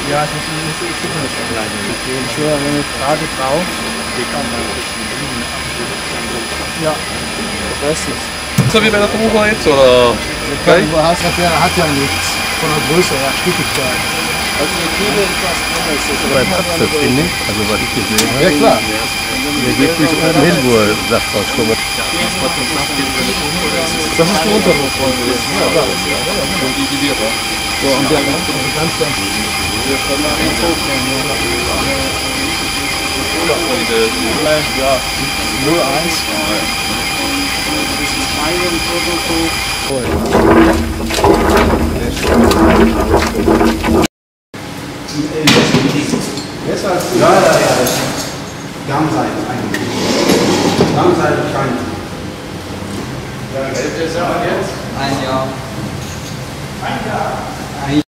Ja, das ist nicht alleine. Ich sehe eine Frage drauf. Ja, das ist. So wie bei der Bucher jetzt, oder? Hat ja nichts von der Größe her, Stückigkeit. Also die Kühle ist was anderes. Beim Apfel, finde ich, also was ich gesehen habe. Ja klar. Der geht bis oben hin, wo er Saft rauskommt. Das ist die Unterwurfrolle. Ja, klar. So, und der ganz. Wir können da nicht hochnehmen. Ja, 0,1. Ja. Darmseite eigentlich. Darmseite scheint. Ja, jetzt? Ein Jahr. Ein Jahr.